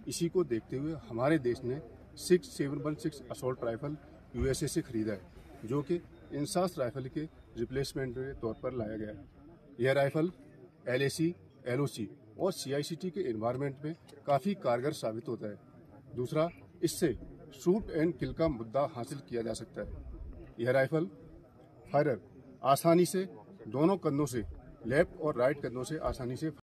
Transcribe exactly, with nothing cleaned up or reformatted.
इसी को देखते हुए हमारे देश ने six seven one six assault rifle USA से खरीदा है, जो कि इंसास राइफल के रिप्लेसमेंट के तौर पर लाया गया है। यह राइफल एलएसी, एलओसी और सीआईसीटी के एनवायरनमेंट में काफ़ी कारगर साबित होता है। दूसरा, इससे शूट एंड किल का मुद्दा हासिल किया जा सकता है। यह राइफल फायरर आसानी से दोनों कंधों से, लेफ्ट और राइट कंधों से आसानी से